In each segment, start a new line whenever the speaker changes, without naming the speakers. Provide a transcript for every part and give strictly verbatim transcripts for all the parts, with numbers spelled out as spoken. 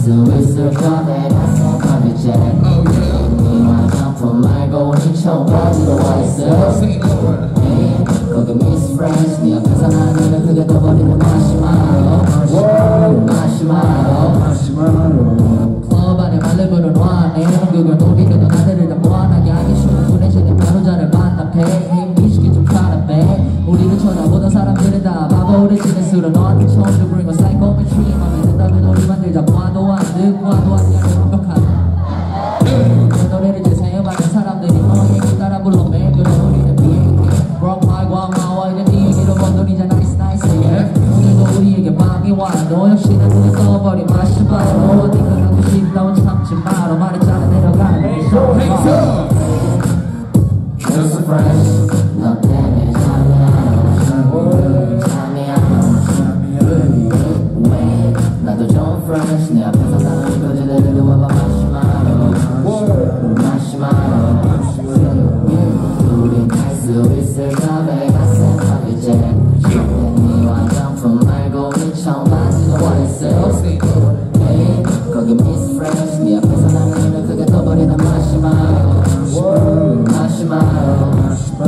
수 있을까 내가 생각했지 네 화장품 말고 네 청바지도 와있어 거기 Miss Fresh 네 앞에서 나는 그게 떠버리는 마시마로 마시마로 클럽 안에 말레부는 와 내는 그걸 노리는 아들을 다 무한하게 하기 쉬운 분해지는 바로자를 만나 배 미식이 좀 카라배 우리를 쳐다보던 사람들은 다 바보를 치는 술은 너한테 처음 to bring a psychometry 맘에 든다면 우리 만들자 보아도 안 듣고 와도 안 되는 완벽한 그 노래를 재생해봤는 사람들이 너에게 따라 불러 매일 그래 우리는 비행기 Broke my guama와 이제 네 얘기로 번돈이자 nice nice yeah 오늘도 우리에게 밤이 와 너 역시 나 눈에 떠버린 마시바로 어딘가 가고 싶다고 참지 마로 말했잖아 내려가는 내 show You're so fresh 너 때문에 잠이 안 오고 잠이 안 오고 왜 나도 좀 fresh 내 앞에서 나는 거지들을 와봐 마시마로 마시마로 우린 갈 수 있을까 내가 생각했지 네 화장품 말고 네 청바지도 원했어 거기 Miss Fresh 네 앞에서 나는 그게 떠버리는 마시마로 마시마로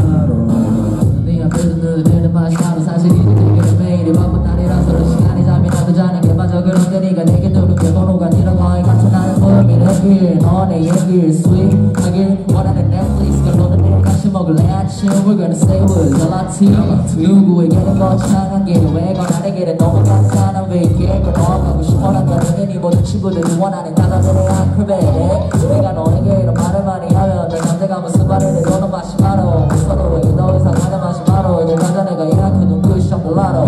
네 앞에서 누르는 마시마로 사실 이제 되게 매일이 바쁜 날이라서 시간이 잠이 나도 자는 게 맞아 그런데 네가 내게 누른 게 번호가 아니라 너의 같은 나를 고민하길 너의 얘기를 스윗하길 원하는 넷플릭스 너는 내일 같이 먹을래 아침 We're gonna stay with 젤라티 누구에게는 거창한 게 왜건 나에게는 너무 간단한 왜 이게 너 가고 싶어 난다는 이 모든 친구들이 원하는 나가들의 아크베 내가 너에게 이런 말을 많이 하면 내 남자가 무슨 말을 해 너는 마시마로 서로에게 더 이상 하는 마시마로 이제 가자 내가 이렇게 눈끝이 셔플라로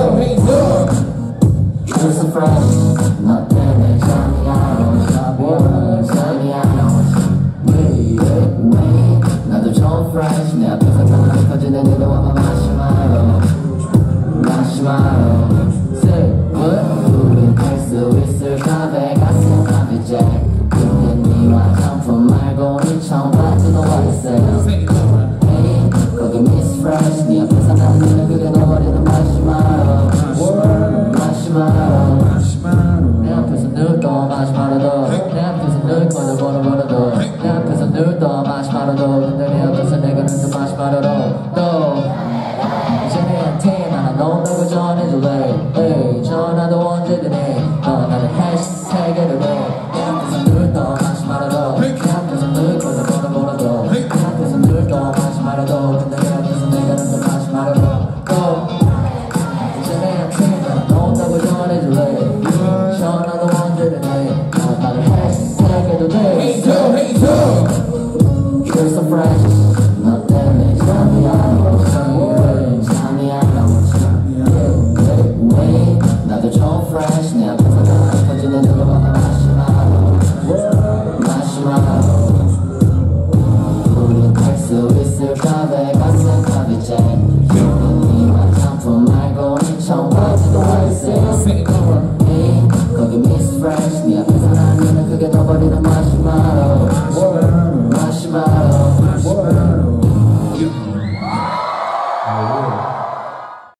You're so fresh 너 때문에 잠이 안 오고 잠이 안 오고 왜 왜 나도 좀 fresh 내 앞에서 나는 커지는 일도 와봐 마시마로 마시마로 Say what 우린 할 수 있을까 내가 생각했지 근데 네 화장품 말고 네 청바지도 와있어 Hey 거기 Miss Fresh 네 앞에서 나는 그게 너버리는 마시마로 마시마로 내 앞에서 늘떠 마시마로도 내 앞에서 늘 거져 버려버려도 내 앞에서 늘떠 마시마로도 근데 내 앞에서 내가 늘떠 마시마로로 또 이제 내한테 나는 너라고 전해줄래 에이 전화도 언제든 해너 나는 해시태그를 해내 앞에서 늘떠 마시마로도 내 앞에서 늘 거져 버려버려도 내 앞에서 늘떠 마시마로도 근데 내 앞에서 내가 늘떠 마시마로로 또 이제 내한테 나는 너라고 전해줄래 전화도 언제든 해너 나는 해시태그도 돼 You're so fresh 너 때문에 잠이 안 오고 잠이 안 오고 왜 나도 좀 fresh 내 앞에서 나 퍼지는 눈을 봐봐 마시마로 마시마로 우린 할 수 있을까 내가 생각했지 네 화장품 말고 네 청바지도 와있어 거기 Miss Fresh 네